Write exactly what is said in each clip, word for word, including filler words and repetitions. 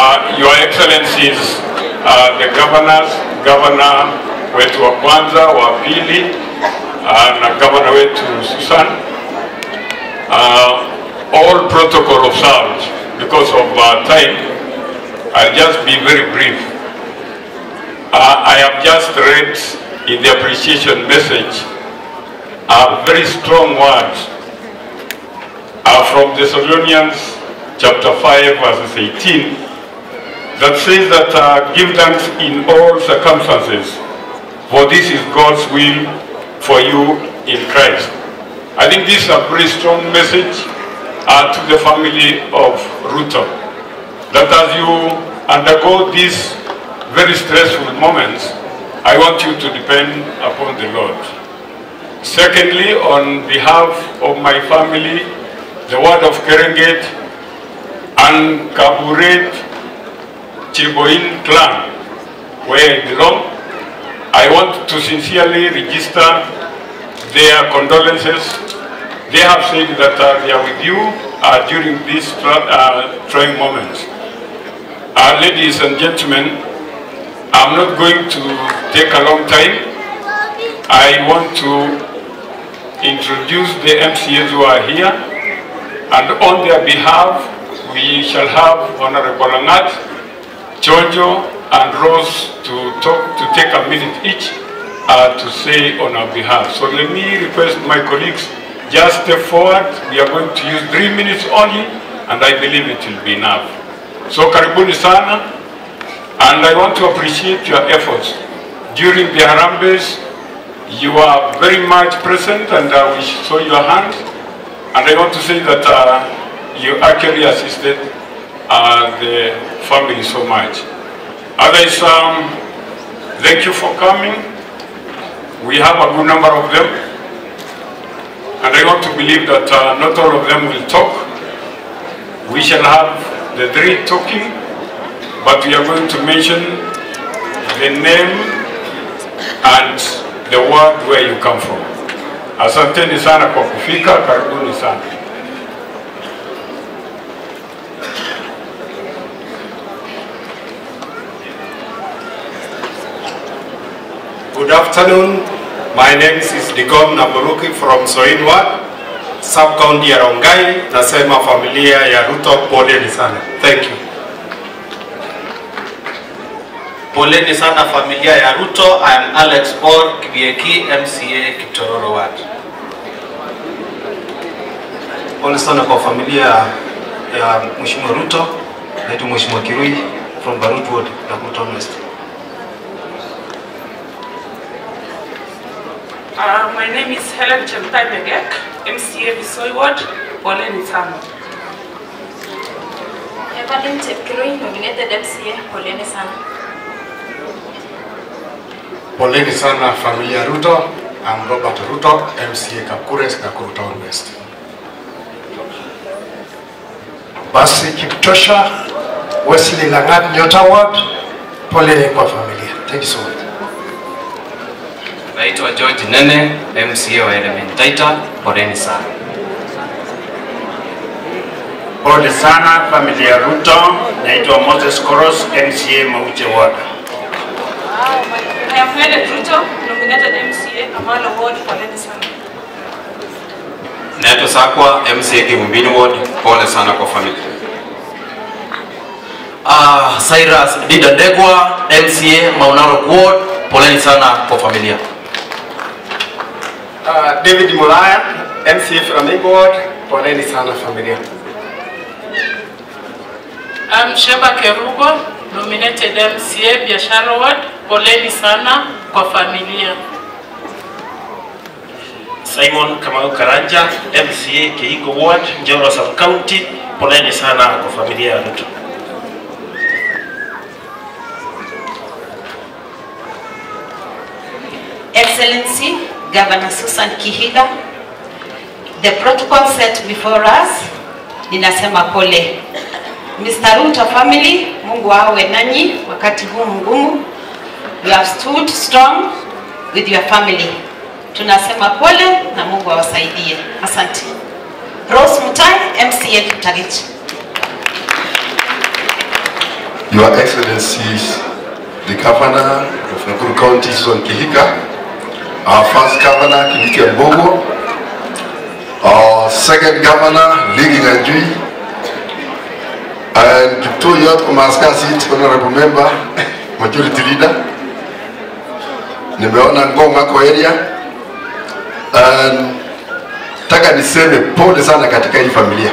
uh, Your Excellencies, uh, the governors, Governor wetu wa kwanza, wa pili, uh, na Governor wetu Susan, uh, all protocol observed. Because of uh, time, I'll just be very brief. Uh, I have just read in the appreciation message a very strong word uh, from Thessalonians chapter five verses eighteen that says that uh, give thanks in all circumstances, for this is God's will for you in Christ. I think this is a very strong message uh, to the family of Ruto, that as you undergo these very stressful moments, I want you to depend upon the Lord. Secondly, on behalf of my family, the ward of Kerenget and Kaburet Chilboin clan, where I belong, I want to sincerely register their condolences. They have said that uh, they are with you uh, during these uh, trying moments. Uh, ladies and gentlemen, I'm not going to take a long time. I want to introduce the M C As who are here, and on their behalf, we shall have Honorable Angat, Chonjo, and Rose to talk, to take a minute each uh, to say on our behalf. So let me request my colleagues, just step forward. We are going to use three minutes only, and I believe it will be enough. So karibuni sana. And I want to appreciate your efforts. During the Harambes, you are very much present, and uh, we saw your hand. And I want to say that uh, you actually assisted uh, the family so much. Others, um, thank you for coming. We have a good number of them. And I want to believe that uh, not all of them will talk. We shall have the three talking. But we are going to mention the name and the word where you come from. Asanteni sana kwa kufika, karibuni sana. Good afternoon. My name is Digom Naburuki from Soinwa, sub-county ya Rongai. Nasema familia ya Ruto, poleni sana. Thank you. Poleni sana familia ya Ruto. I am Alex Paul Kibieki, M C A Kitororo Ward. Pole sana kwa familia ya Mheshimiwa Ruto. Naitwa Mheshimiwa Kirui from Barut Ward, Nakuru West. Uh, my name is Helen Chemtai Megek, M C A Visoi Ward. Poleni sana. Evelyn Chepkirui, nominated M C A. Poleni sana. Poleni sana familia Ruto. I'm Robert Ruto, M C A Kapkures, Nakuru Town West. Basi Kiptosha, Wesley Langat, Nyota Ward. Poleni kwa familia. Thank you so much. Naitwa George Nene, M C A wa Elementaita. Poleni sana. Pole sana familia Ruto. Naitwa Moses Koros, M C A Mauche Ward. I am Helen Ruto, nominated M C A Amalo Ward. Poleni sana. Naitwa Sakwa, M C A Kivumbini Ward. Pole sana kwa familia. Ah, uh, Cyrus Dida Degwa, M C A Maunaro Ward. Poleni sana kwa familia. Uh, David Mulaya, M C A Flamingo Ward. Poleni sana familia. I'm Sheba Kerugo, nominated M C A Biashara Ward. Poleni sana kwa familia. Simon Kamau Karanja, M C A Keigo Ward, Njoro Sub County. Poleni sana kwa familia ya Ruto. Excellency Governor Susan Kihiga, the protocol set before us, ninasema pole. Mister Ruto family, Mungu awe nanyi wakati huu mgumu. You have stood strong with your family. Tunasema pole na Mungu awasaidie. Asante. Rose Mutai, M C A Kiptagich. Your Excellencies, the Governor of Nakuru County, Susan Kihika, our first Governor, Kindiki Mbogo, our second Governor, Ligi Nganjui, and two Youth Kumaska seat, Honorable Member, Majority Leader, nimeona Ngonga kwa area, and taka niseme pole sana katika hii familia.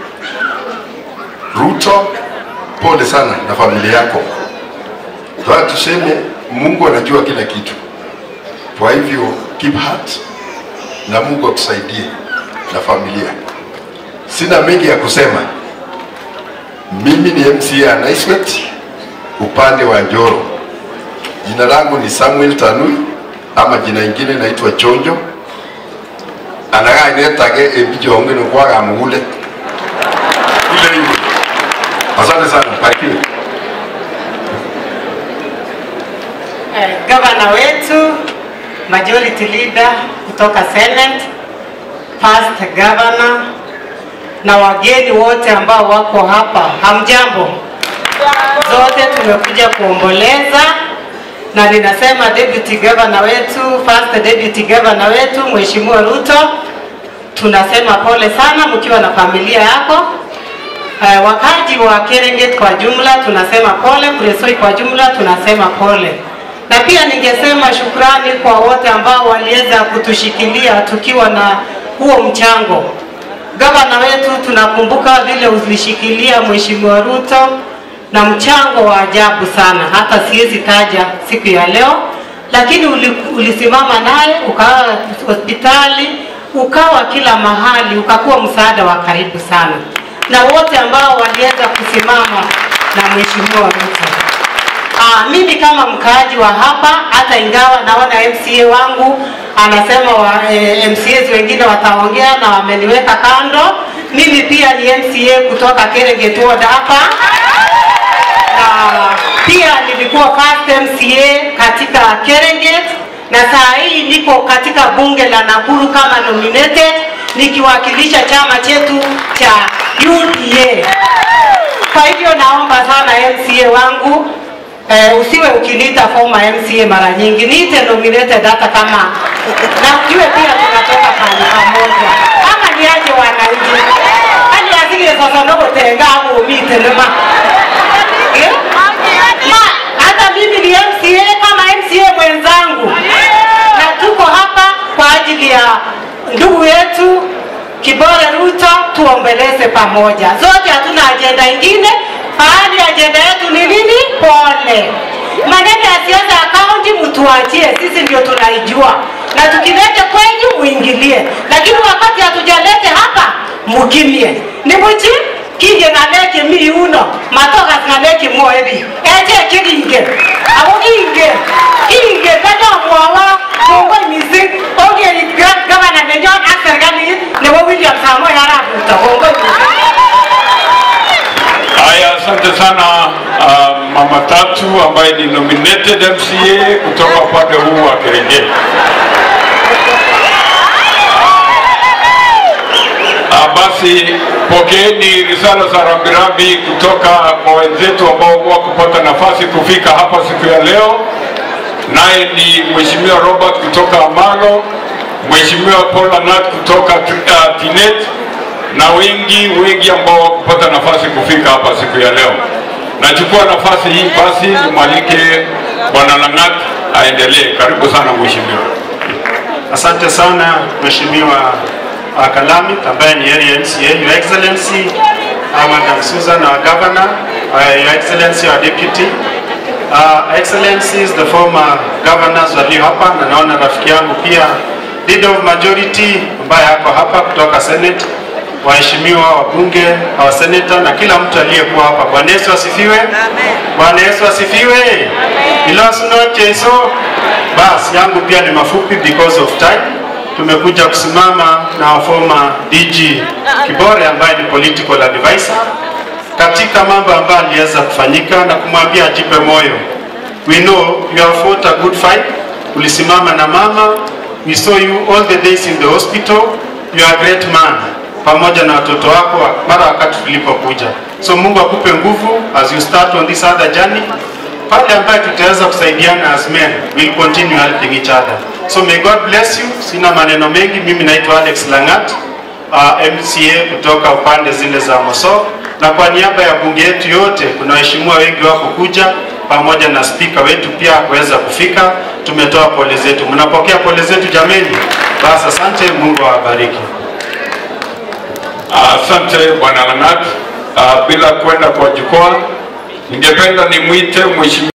Ruto, pole sana na familia yako. Kwa tuseme Mungu anajua kila kitu. Kwa hivyo keep heart na Mungu akusaidie na familia. Sina mengi ya kusema. Mimi ni M C A Naismet upande wa Njoro. Jina langu ni Samuel Tanui ama jina ingine naitwa Chonjo. Anaga inetage ebijo ngene kwa gamule. Ile hiyo. Asante sana, barikiwe. Eh, Gavana wetu, Majority Leader kutoka Senate, First Governor na wageni wote ambao wako hapa, hamjambo? Zote tumekuja kuomboleza, na ninasema Deputy Governor wetu, First Deputy Governor wetu, Mheshimiwa Ruto, tunasema pole sana mkiwa na familia yako. Uh, wakaji wa Kerenget kwa jumla tunasema pole, Kuresoi kwa jumla tunasema pole. Na pia ningesema shukrani kwa wote ambao waliweza kutushikilia tukiwa na huo mchango. Gavana wetu, tunakumbuka vile ulishikilia Mheshimiwa Ruto na mchango wa ajabu sana, hata siwezi taja siku ya leo, lakini ulisimama naye, ukawa hospitali, ukawa kila mahali, ukakuwa msaada wa karibu sana. Na wote ambao waliweza kusimama na Mheshimiwa Ruto. Ah, mimi kama mkaaji wa hapa, hata ingawa naona M C A wangu anasema wa, eh, M C As wengine wataongea na wameniweka kando, mimi pia ni M C A kutoka Kerenget Ward hapa. Na pia nilikuwa first M C A katika Kerenget, na saa hii niko katika bunge la Nakuru kama nominated nikiwakilisha chama chetu cha U D A. Kwa hivyo naomba sana M C A wangu, eh, usiwe ukiniita former M C A mara nyingi, niite nominated hata kama na ujue pia tunatoka pale pamoja. Ama niaje wananchi. Hali asige sasa ndogo tenga au umite nema. Eh? Ma, hata mimi ni M C A kama M C A mwenzangu. Na tuko hapa kwa ajili ya ndugu yetu Kibore Ruto, tuombeleze pamoja. Zote hatuna agenda ingine, hali agenda yetu ni nini? Pole. Maneno ya siasa ya kaunti mtuachie, sisi ndio tunaijua. Na tukilete kwenyu muingilie. Lakini wakati hatujalete hapa, mukimie. Ni mchi kinge ngaleke mi uno, matoka ngaleke moebi. Eje kiringe. Abo kinge. Kinge kado mwawa kongo misi. Oge gavana nenyon aserikali nebo William Samoei Arap Ruto. Kongo misi. Haya, asante sana uh, Mama Tatu ambaye ni nominated M C A kutoka upande huu wa Kerenget. Uh, basi pokeeni risala za rambirambi kutoka kwa wenzetu ambao wakupata nafasi kufika hapa siku ya leo. Naye ni Mheshimiwa Robert kutoka Amalo, Mheshimiwa Paul Anat kutoka uh, Tinet, na wengi wengi ambao kupata nafasi kufika hapa siku ya leo. Nachukua nafasi hii basi nimwalike Bwana Langat aendelee. Karibu sana Mheshimiwa. Asante sana Mheshimiwa Kalami ambaye ni area M C A, Your Excellency Madam Susan, our Governor, uh, Your Excellency, our Deputy, uh, Excellencies, the former governors walio hapa, na naona rafiki yangu pia Leader of Majority ambaye hako hapa kutoka Senate, waheshimiwa wabunge, wa senator na kila mtu aliyekuwa hapa. Bwana Yesu asifiwe. Amen. Bwana Yesu asifiwe. Amen. Ilosnoche so bas yangu pia ni mafupi because of time. Tumekuja kusimama na former D G Kibore ambaye ni political advisor katika mambo ambayo aliweza kufanyika, na kumwambia ajipe moyo. We know you have fought a good fight. Ulisimama na mama. We saw you all the days in the hospital. You are a great man. Pamoja na watoto wako mara wakati tulipokuja. So Mungu akupe nguvu as you start on this other journey. Pale ambaye tutaweza kusaidiana as men, we'll continue helping each other. So may God bless you. Sina maneno mengi, mimi naitwa Alex Langat, uh, M C A kutoka upande zile za Moso, na kwa niaba ya bunge yetu yote kuna waheshimiwa wengi wako kuja pamoja na speaker wetu pia kuweza kufika. Tumetoa pole zetu. Mnapokea pole zetu jameni? Basi asante, Mungu awabariki. Asante uh, Bwana Langat. Uh, bila kwenda kwa jukwaa, ningependa nimwite mheshimiwa